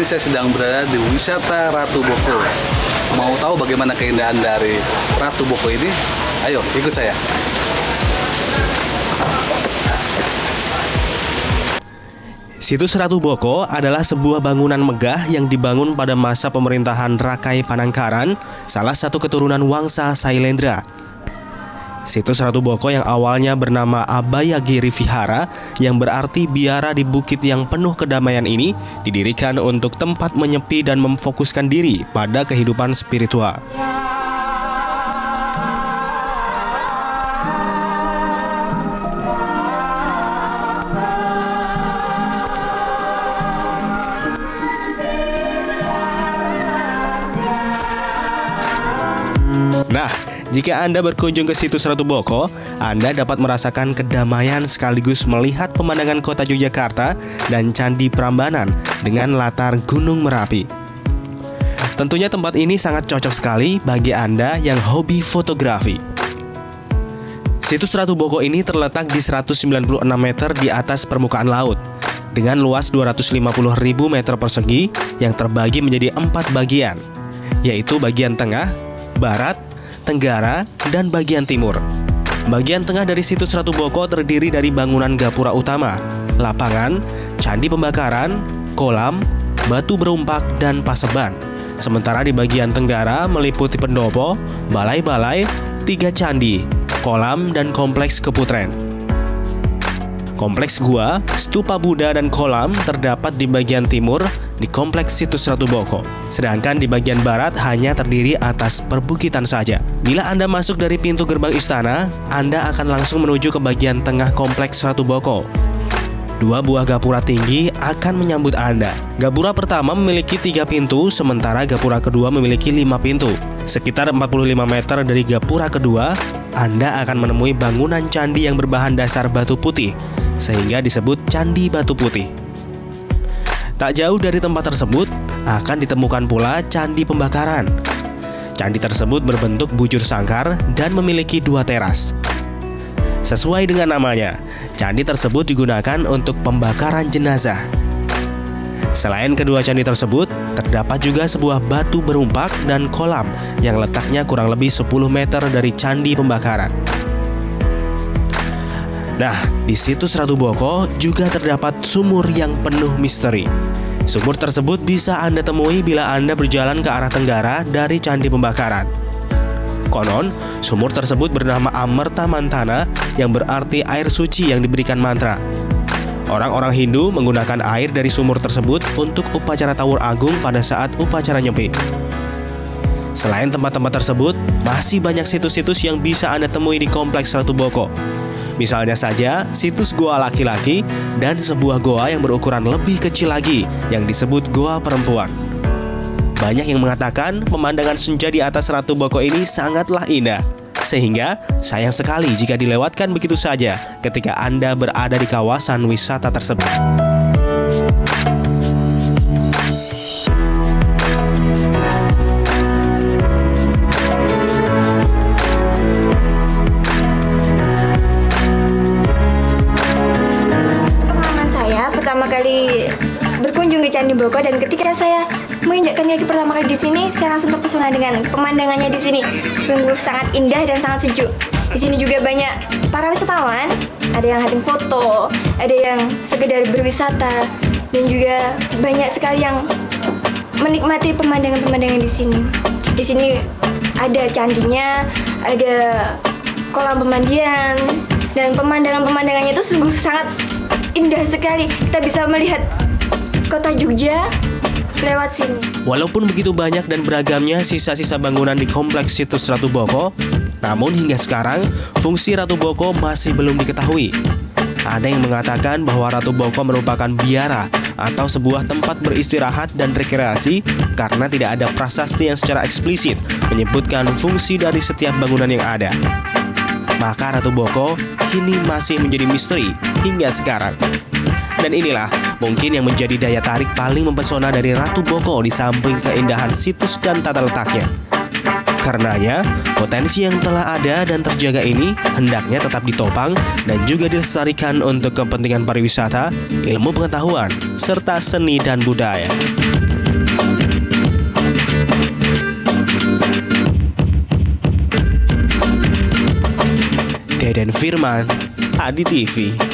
ini saya sedang berada di wisata Ratu Boko. Mau tahu bagaimana keindahan dari Ratu Boko ini? Ayo, ikut saya. Situs Ratu Boko adalah sebuah bangunan megah yang dibangun pada masa pemerintahan Rakai Panangkaran, salah satu keturunan Wangsa Sailendra. Situs Ratu Boko yang awalnya bernama Abayagiri Vihara, yang berarti biara di bukit yang penuh kedamaian ini, didirikan untuk tempat menyepi dan memfokuskan diri pada kehidupan spiritual. Nah, jika Anda berkunjung ke situs Ratu Boko, Anda dapat merasakan kedamaian sekaligus melihat pemandangan kota Yogyakarta dan Candi Prambanan dengan latar Gunung Merapi. Tentunya tempat ini sangat cocok sekali bagi Anda yang hobi fotografi. Situs Ratu Boko ini terletak di 196 meter di atas permukaan laut, dengan luas 250.000 meter persegi yang terbagi menjadi 4 bagian, yaitu bagian tengah, barat, tenggara, dan bagian timur. Bagian tengah dari situs Ratu Boko terdiri dari bangunan gapura utama, lapangan, candi pembakaran, kolam, batu berumpak, dan paseban. Sementara di bagian tenggara meliputi pendopo, balai-balai, 3 candi, kolam, dan kompleks keputren. Kompleks gua, stupa Buddha, dan kolam terdapat di bagian timur di kompleks situs Ratu Boko. Sedangkan di bagian barat hanya terdiri atas perbukitan saja. Bila Anda masuk dari pintu gerbang istana, Anda akan langsung menuju ke bagian tengah kompleks Ratu Boko. 2 buah gapura tinggi akan menyambut Anda. Gapura pertama memiliki 3 pintu, sementara gapura kedua memiliki 5 pintu. Sekitar 45 meter dari gapura kedua, Anda akan menemui bangunan candi yang berbahan dasar batu putih, sehingga disebut Candi Batu Putih. Tak jauh dari tempat tersebut akan ditemukan pula Candi Pembakaran. Candi tersebut berbentuk bujur sangkar dan memiliki 2 teras. Sesuai dengan namanya, candi tersebut digunakan untuk pembakaran jenazah. Selain kedua candi tersebut, terdapat juga sebuah batu berumpak dan kolam yang letaknya kurang lebih 10 meter dari Candi Pembakaran. Nah, di situs Ratu Boko juga terdapat sumur yang penuh misteri. Sumur tersebut bisa Anda temui bila Anda berjalan ke arah tenggara dari Candi Pembakaran. Konon, sumur tersebut bernama Amerta Mantana, yang berarti air suci yang diberikan mantra. Orang-orang Hindu menggunakan air dari sumur tersebut untuk upacara Tawur Agung pada saat upacara Nyepi. Selain tempat-tempat tersebut, masih banyak situs-situs yang bisa Anda temui di kompleks Ratu Boko. Misalnya saja situs goa laki-laki dan sebuah goa yang berukuran lebih kecil lagi yang disebut goa perempuan. Banyak yang mengatakan pemandangan senja di atas Ratu Boko ini sangatlah indah, sehingga sayang sekali jika dilewatkan begitu saja ketika Anda berada di kawasan wisata tersebut. Pengalaman saya pertama kali berkunjung ke Candi Boko, dan ketika saya menginjakkan kaki pertama kali di sini, saya langsung terpesona dengan pemandangannya di sini. Sungguh sangat indah dan sangat sejuk. Di sini juga banyak para wisatawan, ada yang hunting foto, ada yang sekedar berwisata, dan juga banyak sekali yang menikmati pemandangan-pemandangan di sini. Di sini ada candinya, ada kolam pemandian, dan pemandangan-pemandangannya itu sungguh sangat indah sekali. Kita bisa melihat kota Jogja lewat sini. Walaupun begitu banyak dan beragamnya sisa-sisa bangunan di kompleks situs Ratu Boko, namun hingga sekarang fungsi Ratu Boko masih belum diketahui. Ada yang mengatakan bahwa Ratu Boko merupakan biara atau sebuah tempat beristirahat dan rekreasi karena tidak ada prasasti yang secara eksplisit menyebutkan fungsi dari setiap bangunan yang ada. Maka Ratu Boko kini masih menjadi misteri hingga sekarang. Dan inilah mungkin yang menjadi daya tarik paling mempesona dari Ratu Boko di samping keindahan situs dan tata letaknya. Karenanya, potensi yang telah ada dan terjaga ini hendaknya tetap ditopang dan juga dilestarikan untuk kepentingan pariwisata, ilmu pengetahuan, serta seni dan budaya. Deden Firman, Adi TV.